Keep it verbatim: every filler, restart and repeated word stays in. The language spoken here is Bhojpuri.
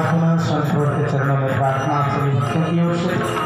पुनः संत के चरणों में प्रार्थना सभी भक्तों की ओर से।